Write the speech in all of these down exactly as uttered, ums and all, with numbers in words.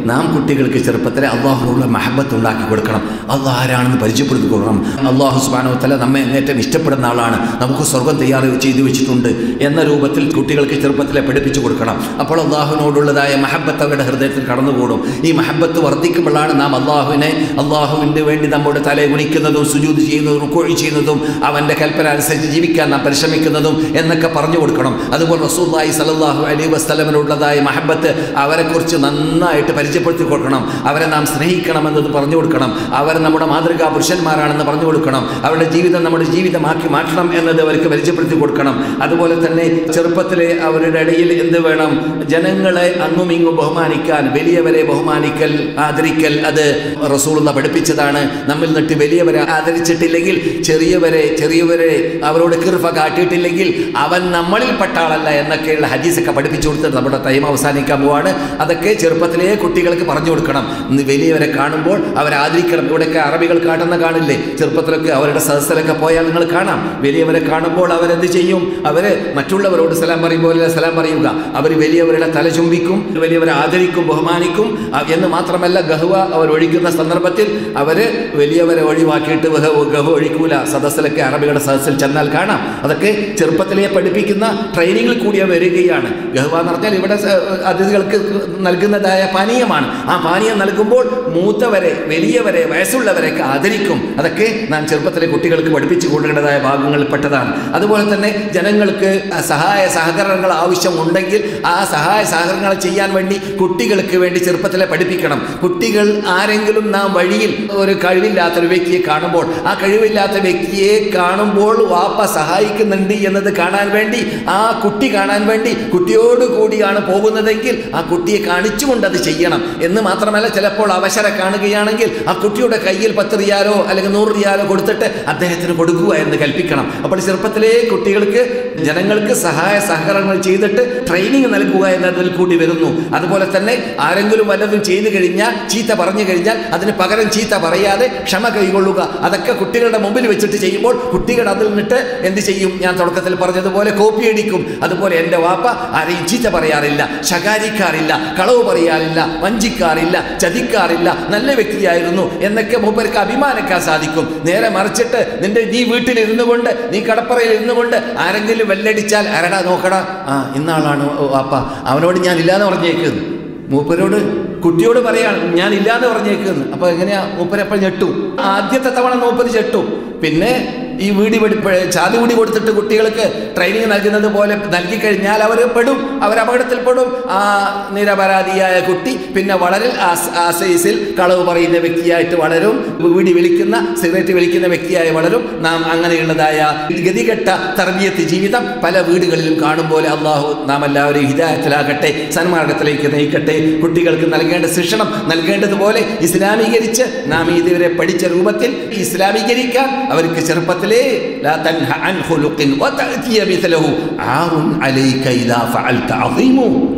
നാം കുട്ടികൾക്ക് ചെറുപ്പത്തിലെ അള്ളാഹുവിനുള്ള മഹബത്ത് ഉണ്ടാക്കി കൊടുക്കണം. അള്ളാഹ് ആരാണെന്ന് പരിചയപ്പെടുത്തി കൊടുക്കണം. അള്ളാഹു സുബ്ഹാനഹു വ തആല നമ്മെ ഏറ്റവും ഇഷ്ടപ്പെടുന്ന ആളാണ്, നമുക്ക് സ്വർഗം തയ്യാർ ചെയ്തു വെച്ചിട്ടുണ്ട് എന്ന രൂപത്തിൽ കുട്ടികൾക്ക് ചെറുപ്പത്തിലെ പഠിപ്പിച്ചു കൊടുക്കണം. അപ്പോൾ അള്ളാഹുവിനോടുള്ളതായ മഹബത്ത് അവരുടെ ഹൃദയത്തിൽ കടന്നുകൂടും. ഈ മഹബത്ത് വർദ്ധിക്കുമ്പോഴാണ് നാം അള്ളാഹുവിനെ അള്ളാഹുവിന് വേണ്ടി നമ്മുടെ തലയെ കുനിക്കുന്നതും സുജൂദ് ചെയ്യുന്നതും റുക്കൂഅ് ചെയ്യുന്നതും അവൻ്റെ കൽപ്പന അനുസരിച്ച് ജീവിക്കാൻ നാം പരിശ്രമിക്കുന്നതും എന്നൊക്കെ പറഞ്ഞു കൊടുക്കണം. അതുപോലെ റസൂലുള്ളാഹി സ്വല്ലല്ലാഹു അലൈഹി വസല്ലമയോടുള്ളതായ മഹബത്ത് അവരെക്കുറിച്ച് നന്നായിട്ട് പരിചയപ്പെടുത്തി കൊടുക്കണം. അവരെ നാം സ്നേഹിക്കണമെന്നത് പറഞ്ഞു കൊടുക്കണം. അവർ നമ്മുടെ മാതൃകാ പുരുഷന്മാരാണെന്ന് പറഞ്ഞു കൊടുക്കണം. അവരുടെ ജീവിതം നമ്മുടെ ജീവിതമാക്കി മാറ്റണം എന്നത് അവർക്ക് പരിചയപ്പെടുത്തി കൊടുക്കണം. അതുപോലെ തന്നെ ചെറുപ്പത്തിലെ അവരുടെ ഇടയിൽ എന്ത് വേണം? ജനങ്ങളെ അങ്ങും ഇങ്ങും ബഹുമാനിക്കാൻ, വലിയവരെ ബഹുമാനിക്കൽ, ആദരിക്കൽ, അത് റസൂലുള്ള പഠിപ്പിച്ചതാണ്. നമ്മിൽ നിന്നിട്ട് വലിയവരെ ആദരിച്ചിട്ടില്ലെങ്കിൽ, ചെറിയവരെ ചെറിയവരെ അവരോട് കിർഫ കാട്ടിയിട്ടില്ലെങ്കിൽ അവൻ നമ്മളിൽ പെട്ട ആളല്ല എന്നൊക്കെയുള്ള ഹദീസൊക്കെ പഠിപ്പിച്ചു കൊടുത്തിട്ട് നമ്മുടെ ടൈം അവസാനിക്കാൻ പോവാണ്. അതൊക്കെ ചെറുപ്പത്തിലേ കുട്ടികൾക്ക് പറഞ്ഞു കൊടുക്കണം. വലിയവരെ കാണുമ്പോൾ അവരെ ആദരിക്കണം. ഇവിടെയൊക്കെ അറബികൾ കാട്ടുന്ന കാണില്ലേ, ചെറുപ്പത്തിലൊക്കെ അവരുടെ സദസ്സിലൊക്കെ പോയാൽ നിങ്ങൾ കാണാം. വലിയവരെ കാണുമ്പോൾ അവരെന്ത് ചെയ്യും? അവർ മറ്റുള്ളവരോട് സലാം പറയുമ്പോൾ സലാം പറയുക. അവർ വലിയവരുടെ തല ചുംബിക്കും, വലിയവരെ ആദരിക്കും, ബഹുമാനിക്കും. എന്ന് മാത്രമല്ല, ഗഹ്വ അവർ ഒഴിക്കുന്ന സന്ദർഭത്തിൽ അവർ വലിയവരെ ഒഴിവാക്കിയിട്ട് ഗഹ്വ ഒഴിക്കൂല. സദസ്സിലൊക്കെ അറബികളുടെ സദസ്സിൽ ചെന്നാൽ കാണാം. അതൊക്കെ ചെറുപ്പത്തിലേ പഠിപ്പിക്കുന്ന ട്രെയിനിങ്ങിൽ കൂടിയ വരികയാണ്. ഗഹ്വ എന്ന് പറഞ്ഞാൽ ഇവിടെ അതിഥികൾക്ക് നൽകുന്നതായ പാനീയമാണ്. ആ പാനീയം നൽകുമ്പോൾ മൂത്തവരെ, വലിയവരെ, വയസ്സുള്ളവരെയൊക്കെ ആദരിക്കും. അതൊക്കെ നാം ചെറുപ്പത്തിലെ കുട്ടികൾക്ക് പഠിപ്പിച്ചു കൊടുക്കേണ്ടതായ ഭാഗങ്ങളിൽ പെട്ടതാണ്. അതുപോലെ തന്നെ ജനങ്ങൾക്ക് സഹായ സഹകരണങ്ങൾ ആവശ്യമുണ്ടെങ്കിൽ ആ സഹായ സഹകരണങ്ങൾ ചെയ്യാൻ വേണ്ടി കുട്ടികൾക്ക് വേണ്ടി ചെറുപ്പത്തിലെ പഠിപ്പിക്കണം. കുട്ടികൾ ആരെങ്കിലും നാം വഴിയിൽ ഒരു കഴിവില്ലാത്തൊരു വ്യക്തിയെ കാണുമ്പോൾ, ആ കഴിവില്ലാത്ത വ്യക്തിയെ കാണുമ്പോൾ വാപ്പ സഹായിക്കുന്നുണ്ട് എന്നത് കാണാൻ വേണ്ടി, ആ കുട്ടി കാണാൻ വേണ്ടി കുട്ടിയോട് കൂടിയാണ് പോകുന്നതെങ്കിൽ ആ കുട്ടിയെ കാണിച്ചുകൊണ്ട് അത് ചെയ്യണം. എന്ന് മാത്രമല്ല, ചിലപ്പോൾ അവശര കാണുകയാണെങ്കിൽ ആ കുട്ടിയുടെ കയ്യിൽ പത്ത് റിയാലോ അല്ലെങ്കിൽ നൂറ് റിയാലോ കൊടുത്തിട്ട് അദ്ദേഹത്തിന് കൊടുക്കുക എന്ന് കൽപ്പിക്കണം. അപ്പോൾ ചെറുപ്പത്തിലെ കുട്ടികൾക്ക് ജനങ്ങൾക്ക് സഹായ സഹകരണങ്ങൾ ചെയ്തിട്ട് ട്രെയിനിങ് നൽകുക എന്നതിൽ കൂടി വരുന്നു. അതുപോലെ തന്നെ ആരെങ്കിലും വല്ലതും ചെയ്തു കഴിഞ്ഞാൽ, ചീത്ത പറഞ്ഞു കഴിഞ്ഞാൽ അതിന് പകരം ചീത്ത പറയാതെ ക്ഷമ കൈകൊള്ളുക. അതൊക്കെ കുട്ടികളുടെ മുമ്പിൽ വെച്ചിട്ട് ചെയ്യുമ്പോൾ കുട്ടികൾ അതിൽ നിന്നിട്ട് എന്ത് ചെയ്യും? ഞാൻ തുടക്കത്തിൽ പറഞ്ഞതുപോലെ കോപ്പിയടിക്കും. അതുപോലെ എൻ്റെ വാപ്പ ആരെയും ചീത്ത പറയാറില്ല, ശകാരിക്കാറില്ല, കളവ് പറയാറില്ല, വഞ്ചിക്കാറില്ല, ചതിക്കാറില്ല, നല്ല വ്യക്തിയായിരുന്നു എന്നൊക്കെ മൂപ്പർക്ക് അഭിമാനിക്കാൻ സാധിക്കും. നേരെ മറിച്ചിട്ട് നിന്റെ നീ വീട്ടിലിരുന്നു കൊണ്ട്, നീ കടപ്പറയിൽ ഇരുന്നു കൊണ്ട് ആരെങ്കിലും വെല്ലടിച്ചാൽ ആരടാ നോക്കടാ, ആ ഇന്നാളാണ് വാപ്പ, അവനോട് ഞാൻ ഇല്ലാന്ന് പറഞ്ഞേക്കുന്നു. മൂപ്പരോട് കുട്ടിയോട് പറയാണ് ഞാൻ ഇല്ലാന്ന് പറഞ്ഞേക്കുന്നു. അപ്പോൾ എങ്ങനെയാ? മൂപ്പരെപ്പോൾ ഞെട്ടു. ആദ്യത്തെ തവണ മൂപ്പര് ഞെട്ടു. പിന്നെ ഈ വീടി പഠിപ്പ് ചാതി കൂടി കൊടുത്തിട്ട് കുട്ടികൾക്ക് ട്രെയിനിങ് നൽകുന്നത് പോലെ നൽകിക്കഴിഞ്ഞാൽ അവർ പെടും, അവർ അപകടത്തിൽപ്പെടും. ആ നിരപരാധിയായ കുട്ടി പിന്നെ വളരെ ആ സൈസിൽ കളവ് പറയുന്ന വ്യക്തിയായിട്ട് വളരും, വീടി വിളിക്കുന്ന, സിഗരറ്റ് വിളിക്കുന്ന വ്യക്തിയായി വളരും. നാം അങ്ങനെയുള്ളതായ ഗതികെട്ട തർബിയത്ത് ജീവിതം പല വീടുകളിലും കാണും പോലെ അള്ളാഹു നാം എല്ലാവരും ഹിദായത്തിലാകട്ടെ, സന്മാർഗത്തിലേക്ക് നയിക്കട്ടെ. കുട്ടികൾക്ക് നൽകേണ്ട ശിക്ഷണം നൽകേണ്ടതുപോലെ ഇസ്ലാമീകരിച്ച് നാം ഇതുവരെ പഠിച്ച രൂപത്തിൽ ഇസ്ലാമീകരിക്കാൻ അവർക്ക് ചെറുപ്പത്തിൽ لا تنه عن خلق وتأتي مثله عار عليك إذا فعلت عظيم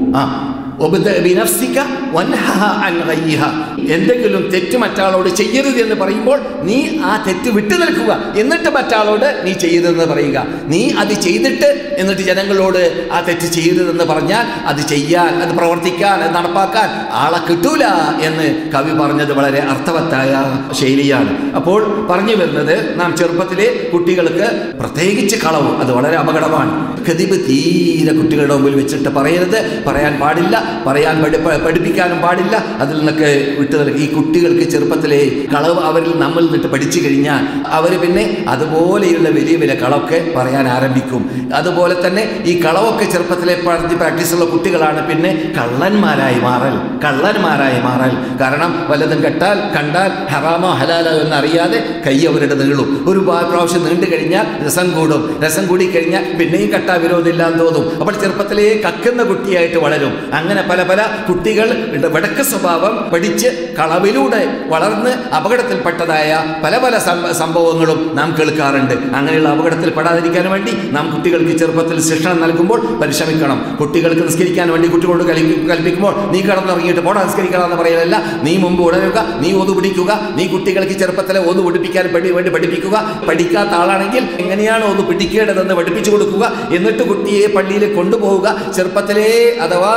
وبدأ بنفسك وانهها عن غيها. എന്തെങ്കിലും തെറ്റ് മറ്റാളോട് ചെയ്യരുത് എന്ന് പറയുമ്പോൾ നീ ആ തെറ്റ് വിട്ടു നിൽക്കുക, എന്നിട്ട് മറ്റാളോട് നീ ചെയ്യരുതെന്ന് പറയുക. നീ അത് ചെയ്തിട്ട് എന്നിട്ട് ജനങ്ങളോട് ആ തെറ്റ് ചെയ്യരുതെന്ന് പറഞ്ഞാൽ അത് ചെയ്യാൻ, അത് പ്രവർത്തിക്കാൻ, അത് നടപ്പാക്കാൻ ആളെ കിട്ടൂല എന്ന് കവി പറഞ്ഞത് വളരെ അർത്ഥവത്തായ ശൈലിയാണ്. അപ്പോൾ പറഞ്ഞു വരുന്നത്, നാം ചെറുപ്പത്തിലെ കുട്ടികൾക്ക് പ്രത്യേകിച്ച് കളവ് അത് വളരെ അപകടമാണ്. ഖദിബ് തീരെ കുട്ടികളുടെ മുമ്പിൽ വെച്ചിട്ട് പറയരുത്, പറയാൻ പാടില്ല, പറയാൻ പഠി പഠിപ്പിക്കാനും പാടില്ല. അതിൽ നിന്നൊക്കെ വിട്ടു നൽകി. ഈ കുട്ടികൾക്ക് ചെറുപ്പത്തിലെ കളവ് അവരിൽ നമ്മൾ നിന്നിട്ട് പഠിച്ചു കഴിഞ്ഞാൽ അവർ പിന്നെ അതുപോലെയുള്ള വലിയ വലിയ കളവൊക്കെ പറയാൻ ആരംഭിക്കും. അതുപോലെ തന്നെ ഈ കളവൊക്കെ ചെറുപ്പത്തിലെ പഠിച്ച് പ്രാക്ടീസുള്ള കുട്ടികളാണ് പിന്നെ കള്ളന്മാരായി മാറൽ കള്ളന്മാരായി മാറൽ കാരണം വല്ലതും കെട്ടാൽ കണ്ടാൽ ഹറാമോ ഹലാലോ എന്നറിയാതെ കൈ അവരുടെ നീളും. ഒരു പ്രാവശ്യം നീണ്ടു കഴിഞ്ഞാൽ രസം കൂടും. രസം കൂടിക്കഴിഞ്ഞാൽ പിന്നെയും കെട്ടാ വിരോധമില്ലാന്ന് തോന്നും. അപ്പോൾ ചെറുപ്പത്തിലേ കക്കുന്ന കുട്ടിയായിട്ട് വളരും. അങ്ങനെ പല പല കുട്ടികൾ വടക്ക് സ്വഭാവം പഠിച്ച് കളവിലൂടെ വളർന്ന് അപകടത്തിൽപ്പെട്ടതായ പല പല സംഭവങ്ങളും നാം കേൾക്കാറുണ്ട്. അങ്ങനെയുള്ള അപകടത്തിൽ പെടാതിരിക്കാൻ വേണ്ടി നാം കുട്ടികൾക്ക് ചെറുപ്പത്തിൽ ശിക്ഷണം നൽകുമ്പോൾ പരിശ്രമിക്കണം. കുട്ടികൾക്ക് നിസ്കരിക്കാൻ വേണ്ടി കുട്ടികളോട് കൽപ്പിക്കുമ്പോൾ നീ കടന്നിറങ്ങിയിട്ട് പോടാ നിസ്കരിക്കണം എന്ന് പറയലല്ല, നീ മുമ്പ് ഉണരുക, നീ ഓതു പിടിക്കുക. നീ കുട്ടികൾക്ക് ചെറുപ്പത്തിലെ ഓതു പിടിപ്പിക്കാൻ വേണ്ടി പഠിപ്പിക്കുക. പഠിക്കാത്ത ആളാണെങ്കിൽ എങ്ങനെയാണ് ഓതു പിടിക്കേണ്ടതെന്ന് പഠിപ്പിച്ചു കൊടുക്കുക. എന്നിട്ട് കുട്ടിയെ പള്ളിയിൽ കൊണ്ടുപോവുക. ചെറുപ്പത്തിലേ അഥവാ വിവേക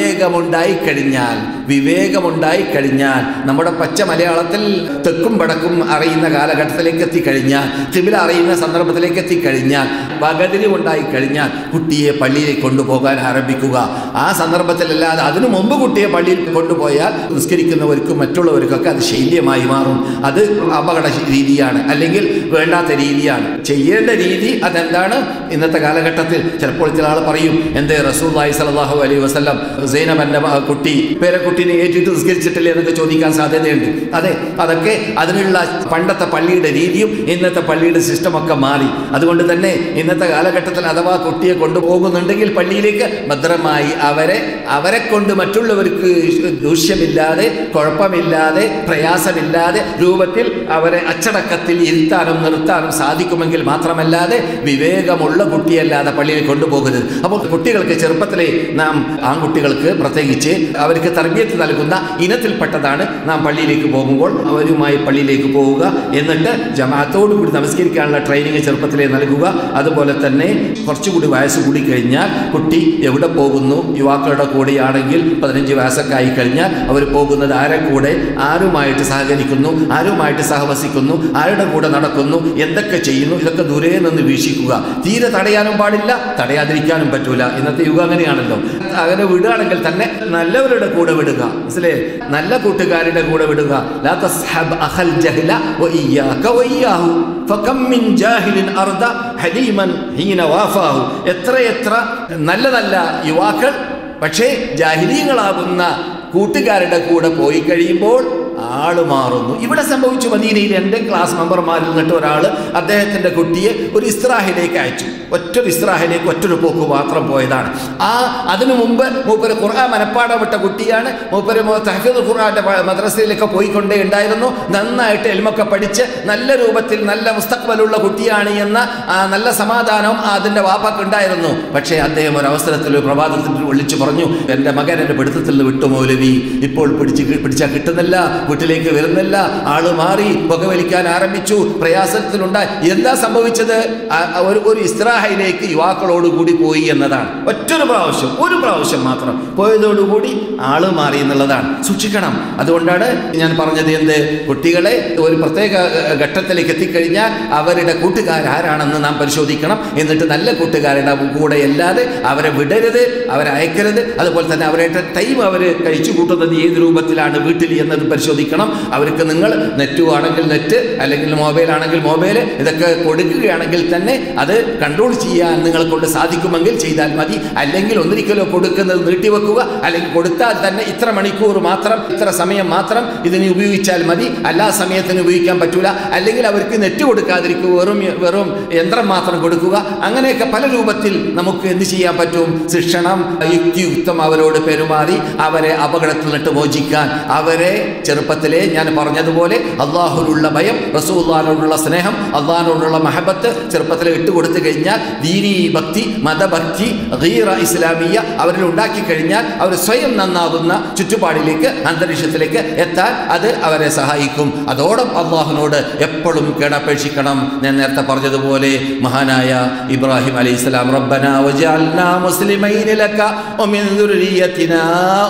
വിവേകമുണ്ടായി കഴിഞ്ഞാൽ വിവേകമുണ്ടായി കഴിഞ്ഞാൽ നമ്മുടെ പച്ച മലയാളത്തിൽ തെക്കും വടക്കും അറിയുന്ന കാലഘട്ടത്തിലേക്ക് എത്തിക്കഴിഞ്ഞാൽ, ഖിബ്ല അറിയുന്ന സന്ദർഭത്തിലേക്ക് എത്തിക്കഴിഞ്ഞാൽ, വകതിരിവുണ്ടായി കഴിഞ്ഞാൽ കുട്ടിയെ പള്ളിയിലേക്ക് കൊണ്ടുപോകാൻ ആരംഭിക്കുക. ആ സന്ദർഭത്തിലല്ലാതെ അതിനു മുമ്പ് കുട്ടിയെ പള്ളിയിൽ കൊണ്ടുപോയാൽ നിസ്കരിക്കുന്നവർക്കും മറ്റുള്ളവർക്കൊക്കെ അത് ശൈല്യമായി മാറും. അത് അപകട രീതിയാണ്, അല്ലെങ്കിൽ വേണ്ടാത്ത രീതിയാണ്. ചെയ്യേണ്ട രീതി അതെന്താണ്? ഇന്നത്തെ കാലഘട്ടത്തിൽ ചിലപ്പോൾ ചില ആൾ പറയും, എന്തേ റസൂലുള്ളാഹി സ്വല്ലല്ലാഹു അലൈഹി വസല്ലം സൈനബന്റെ കുട്ടി പേരക്കുട്ടിനെ ഏറ്റിട്ട് നിസ്കരിച്ചിട്ടില്ലേ എന്നൊക്കെ ചോദിക്കാൻ സാധ്യതയുണ്ട്. അതെ, അതൊക്കെ അതിനുള്ള പണ്ടത്തെ പള്ളിയുടെ രീതിയും ഇന്നത്തെ പള്ളിയുടെ സിസ്റ്റമൊക്കെ മാറി. അതുകൊണ്ട് തന്നെ ഇന്നത്തെ കാലഘട്ടത്തിൽ അഥവാ കുട്ടിയെ കൊണ്ടുപോകുന്നുണ്ടെങ്കിൽ പള്ളിയിലേക്ക് ഭദ്രമായി അവരെ അവരെ കൊണ്ട് മറ്റുള്ളവർക്ക് ദൂഷ്യമില്ലാതെ, കുഴപ്പമില്ലാതെ, പ്രയാസമില്ലാതെ രൂപത്തിൽ അവരെ അച്ചടക്കത്തിൽ ഇരുത്താനും നിർത്താനും സാധിക്കുമെങ്കിൽ മാത്രമല്ലാതെ വിവേകമുള്ള കുട്ടിയല്ലാതെ പള്ളിയിൽ കൊണ്ടുപോകരുത്. അപ്പോൾ കുട്ടികൾക്ക് ചെറുപ്പത്തിലെ നാം ആൺകുട്ടികൾക്ക് പ്രത്യേകിച്ച് അവർക്ക് തർബിയത്ത് നൽകുന്ന ഇനത്തിൽപ്പെട്ടതാണ് നാം പള്ളിയിലേക്ക് പോകുമ്പോൾ അവരുമായി പള്ളിയിലേക്ക് പോവുക, എന്നിട്ട് ജമാഅത്തോടു കൂടി നമസ്കരിക്കാനുള്ള ട്രെയിനിങ് ചെറുപ്പത്തിലേ നൽകുക. അതുപോലെ തന്നെ കുറച്ചുകൂടി വയസ്സ് കൂടി കഴിഞ്ഞാൽ കുട്ടി എവിടെ പോകുന്നു, യുവാക്കളുടെ കൂടെയാണെങ്കിൽ പതിനഞ്ച് വയസ്സൊക്കെ ആയി കഴിഞ്ഞാൽ അവർ പോകുന്നത് ആരെ കൂടെ, ആരുമായിട്ട് സഹകരിക്കുന്നു, ആരുമായിട്ട് സഹവസിക്കുന്നു, ആരുടെ കൂടെ നടക്കുന്നു, എന്തൊക്കെ ചെയ്യുന്നു, ഇതൊക്കെ ദൂരെ നിന്ന് വീക്ഷിക്കുക. തീരെ തടയാനും പാടില്ല, തടയാതിരിക്കാനും പറ്റൂല. ഇന്നത്തെ യുഗം അങ്ങനെയാണല്ലോ. അങ്ങനെ വിടുകയാണെങ്കിൽ തന്നെ നല്ലവരുടെ കൂടെ വിടുക, മനസ്സിലേ, നല്ല കൂട്ടുകാരുടെ കൂടെ വിടുക. ലാ തസ്ഹബ് അഖൽ ജഹ്ല വഇയ്യാക വഇയ്യാഹു ഫകം മിൻ ജാഹിലിൻ അർദ ഹലീമൻ ഹീന വാഫാഹു. എത്രയെത്ര നല്ല നല്ല യുവാക്കൾ പക്ഷേ ജാഹിലീങ്ങളാകുന്ന കൂട്ടുകാരുടെ കൂടെ പോയി കഴിയുമ്പോൾ ആള് മാറുന്നു. ഇവിടെ സംഭവിച്ചു. മദീനയിൽ എൻ്റെ ക്ലാസ് മെമ്പർമാരിൽ നിന്നിട്ട് ഒരാൾ അദ്ദേഹത്തിൻ്റെ കുട്ടിയെ ഒരു ഇസ്രാഹിലേക്ക് അയച്ചു. ഒറ്റൊരു ഇസ്രാഹിലേക്ക് ഒറ്റൊരു പോക്ക് മാത്രം പോയതാണ്. ആ അതിനു മുമ്പ് മൂപ്പര് ഖുർആൻ മനപ്പാടം വിട്ട കുട്ടിയാണ്. മൂപ്പര് തഹ്ഫീദുൽ ഖുർആന്റെ മദ്രസയിലൊക്കെ പോയിക്കൊണ്ടേ ഉണ്ടായിരുന്നു. നന്നായിട്ട് എൽമൊക്കെ പഠിച്ച് നല്ല രൂപത്തിൽ നല്ല മുസ്തഖ്ബലുള്ള കുട്ടിയാണ് എന്ന നല്ല സമാധാനം അതിൻ്റെ വാപ്പക്ക് ഉണ്ടായിരുന്നു. പക്ഷേ അദ്ദേഹം ഒരു അവസരത്തിൽ ഒരു പ്രഭാതത്തിൽ വിളിച്ചു പറഞ്ഞു, എൻ്റെ മകൻ എൻ്റെ പിടുത്തത്തിൽ നിന്ന് വിട്ടു മൗലവി, ഇപ്പോൾ പിടിച്ച് പിടിച്ചാൽ കിട്ടുന്നില്ല, വീട്ടിലേക്ക് വരുന്നില്ല, ആള് മാറി, പുകവലിക്കാൻ ആരംഭിച്ചു, പ്രയാസത്തിലുണ്ടായി. എന്താ സംഭവിച്ചത്? ഒരു ഒരു ഇസ്രാഹയിലേക്ക് യുവാക്കളോടുകൂടി പോയി എന്നതാണ്. ഒറ്റൊരു പ്രാവശ്യം, ഒരു പ്രാവശ്യം മാത്രം പോയതോടുകൂടി ആള് മാറി എന്നുള്ളതാണ്. സൂക്ഷിക്കണം. അതുകൊണ്ടാണ് ഞാൻ പറഞ്ഞത്, എന്ത്, കുട്ടികളെ ഒരു പ്രത്യേക ഘട്ടത്തിലേക്ക് എത്തിക്കഴിഞ്ഞാൽ അവരുടെ കൂട്ടുകാരാരാണെന്ന് നാം പരിശോധിക്കണം. എന്നിട്ട് നല്ല കൂട്ടുകാരുടെ കൂടെ അല്ലാതെ അവരെ വിടരുത്, അവരെ അയക്കരുത്. അതുപോലെ തന്നെ അവരുടെ ടൈം അവർ കഴിച്ചു കൂട്ടുന്നത് ഏത് രൂപത്തിലാണ് വീട്ടിൽ എന്നത് പരിശോധിക്കണം. അവർക്ക് നിങ്ങൾ നെറ്റ് ആണെങ്കിൽ നെറ്റ്, അല്ലെങ്കിൽ മൊബൈൽ ആണെങ്കിൽ മൊബൈൽ, ഇതൊക്കെ കൊടുക്കുകയാണെങ്കിൽ തന്നെ അത് കൺട്രോൾ ചെയ്യാൻ നിങ്ങളെ കൊണ്ട് സാധിക്കുമെങ്കിൽ ചെയ്താൽ മതി. അല്ലെങ്കിൽ ഒന്നിരിക്കലോ കൊടുക്കുന്നത് നീട്ടിവെക്കുക, അല്ലെങ്കിൽ കൊടുത്താൽ തന്നെ ഇത്ര മണിക്കൂർ മാത്രം, ഇത്ര സമയം മാത്രം ഇതിന് ഉപയോഗിച്ചാൽ മതി, എല്ലാ സമയത്തിന് ഉപയോഗിക്കാൻ പറ്റൂല. അല്ലെങ്കിൽ അവർക്ക് നെറ്റ് കൊടുക്കാതിരിക്കുക, വെറും വെറും യന്ത്രം മാത്രം കൊടുക്കുക. അങ്ങനെയൊക്കെ പല രൂപത്തിൽ നമുക്ക് എന്ത് ചെയ്യാൻ പറ്റും? ശിക്ഷണം യുക്തിയുക്തം അവരോട് പെരുമാറി അവരെ അപകടത്തിൽ നിന്നിട്ട് മോചിക്കാൻ, അവരെ ചെറുപ്പത്തിലെ ഞാൻ പറഞ്ഞതുപോലെ അള്ളാഹുവിനുള്ള ഭയം, റസൂലുള്ളാഹിനോടുള്ള സ്നേഹം, അള്ളാഹിനോടുള്ള മഹബത്ത് ചെറുപ്പത്തിലെ ഇട്ടുകൊടുത്തു കഴിഞ്ഞാൽ ദീനീ ഭക്തി, മതഭക്തി, ഗീറ ഇസ്ലാമിയ അവരിൽ ഉണ്ടാക്കി കഴിഞ്ഞാൽ അവർ സ്വയം നന്നാകുന്ന ചുറ്റുപാടിലേക്ക്, അന്തരീക്ഷത്തിലേക്ക് എത്താൻ അത് അവരെ സഹായിക്കും. അതോടൊപ്പം അള്ളാഹുവിനോട് എപ്പോഴും കേടപേക്ഷിക്കണം. ഞാൻ നേരത്തെ പറഞ്ഞതുപോലെ മഹാനായ ഇബ്രാഹിം അലൈഹിസ്സലാം, റബ്ബനാ വജഅൽനാ മുസ്ലിമൈന ലക വമിൻ ദുർരിയ്യതിനാ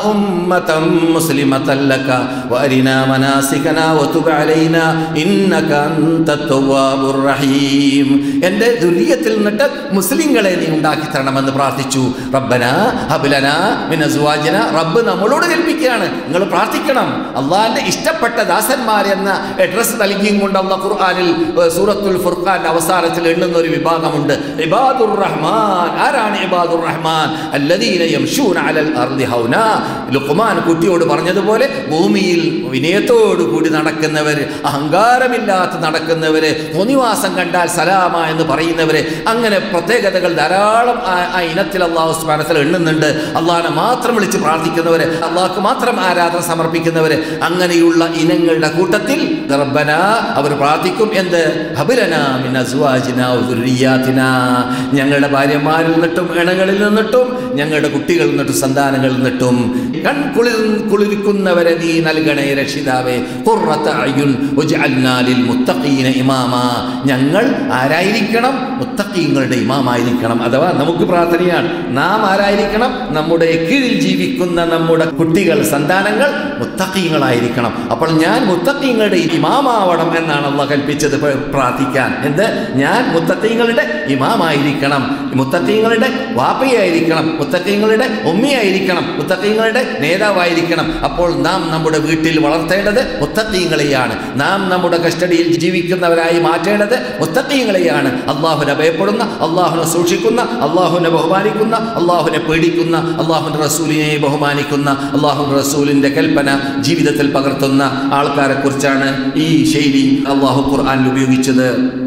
ഉമ്മതൻ മുസ്ലിമതൻ ലക വഅരിനാ മനാസികനാ വതുബ് അലൈനാ ഇന്നക അൻതത് തവ്വാബുർ റഹീം. എൻ്റെ ദുർരിയത്തിൽ നിന്നിട്ട് മുസ്ലിങ്ങളെ നീ ഉണ്ടാക്കി തരണമെന്ന് പ്രാർത്ഥിച്ചു. റബ്ബനാ ഹബ് ലനാ മിൻ അസ്വാജിനാ, റബ്ബ് നമ്മളോട് കൽപ്പിക്കുകയാണ്, നിങ്ങൾ പ്രാർത്ഥിക്കണം. അള്ളാഹിൻ്റെ ഇഷ്ടപ്പെട്ട ദാസന്മാർ എന്ന അഡ്രസ് നൽകിയും കൊണ്ട് അള്ളാഹ് ഖുർആനിൽ സൂറത്തുൽ ഫുർഖാന്റെ അവസാനത്തിൽ എണ്ണുന്ന ഒരു വിഭാഗമുണ്ട്. ഇബാദുർ റഹ്മാൻ. ആരാണ് ഇബാദുർ റഹ്മാൻ? അല്ലദീന യംശൂന അലൽ അർദി ഹൗനാ. ലുഖ്മാൻ കുട്ടിയോട് പറഞ്ഞതുപോലെ ഭൂമിയിൽ വിനയത്തോടു കൂടി നടക്കുന്നവർ, അഹങ്കാരമില്ലാത്ത നടക്കുന്നവര്, തോന്നിവാസം കണ്ടാൽ സലാമ എന്ന് പറയുന്നവര്, അങ്ങനെ പ്രത്യേകതകൾ ധാരാളം ആ ഇനത്തിൽ അള്ളാഹു സുബ്ഹാനഹു വ തആല എണ്ണുന്നുണ്ട്. അള്ളാഹിനെ മാത്രം വിളിച്ച് പ്രാർത്ഥിക്കുന്നവര്, അള്ളാഹ്ക്ക് മാത്രം ആരാധന സമർപ്പിക്കുന്നവര്, അങ്ങനെയുള്ള ഇനങ്ങളുടെ കൂട്ടത്തിൽ റബ്ബനാ അവർ പ്രാർത്ഥിക്കും. എന്ത്? ഹബ്ലനാ മിൻ അസ്വാജിനാ വദുർരിയാതിനാ, ഞങ്ങളുടെ ഭാര്യമാരിൽ നിന്നിട്ടും ഇണകളിൽ നിന്നിട്ടും ഞങ്ങളുടെ കുട്ടികളിൽ നിന്നിട്ടും സന്താനങ്ങളിൽ നിന്നിട്ടും കൺ കുളിർ കുളിരിക്കുന്നവരെ നീ നൽകണേ രക്ഷിതാവേ ഖുർറത അയുൻ വജഅൽനാ ലിൽ മുത്തഖീന ഇമാമാ, ഞങ്ങൾ ആരായിരിക്കണം? മുത്തഖീങ്ങളുടെ ഇമാമായിരിക്കണം. അഥവാ നമുക്ക് പ്രാർത്ഥനയാണ്, നാം ആരായിരിക്കണം? നമ്മുടെ കീഴിൽ ജീവിക്കുന്ന നമ്മുടെ കുട്ടികൾ, സന്താനങ്ങൾ മുത്തഖീങ്ങളായിരിക്കണം. അപ്പോൾ ഞാൻ മുത്തഖീങ്ങളുടെ ഇമാമാവണം എന്നാണ് അല്ലാഹു കൽപ്പിച്ചത് പ്രാർത്ഥിക്കാൻ. എന്ത്? ഞാൻ മുത്തഖീങ്ങളുടെ ഇമാമായിരിക്കണം, മുത്തഖീങ്ങളുടെ വാപ്പയായിരിക്കണം, മുത്തഖീങ്ങളുടെ ഉമ്മയായിരിക്കണം, മുത്തഖീങ്ങളുടെ നേതാവായിരിക്കണം. അപ്പോൾ നാം നമ്മുടെ വീട്ടിൽ വളർത്തേണ്ടത് മുത്തഖീങ്ങളെയാണ്. നാം നമ്മുടെ കസ്റ്റഡിയിൽ ജീവിക്കുന്നവരായി മാറ്റേണ്ടത് മുത്തഖീങ്ങളെയാണ്. അള്ളാഹുവിനെ ഭയപ്പെടുന്ന, അള്ളാഹുവിനെ സൂക്ഷിക്കുന്ന, അള്ളാഹുവിനെ ബഹുമാനിക്കുന്ന, അള്ളാഹുവിനെ പേടിക്കുന്ന, അള്ളാഹുവിൻ്റെ റസൂലിനെ ബഹുമാനിക്കുന്ന, അള്ളാഹുവിൻ്റെ റസൂലിൻ്റെ കൽപ്പന ജീവിതത്തിൽ പകർത്തുന്ന ആൾക്കാരെ കുറിച്ചാണ് ഈ ശൈലി അള്ളാഹു ഖുർആനിൽ ഉപയോഗിച്ചത്.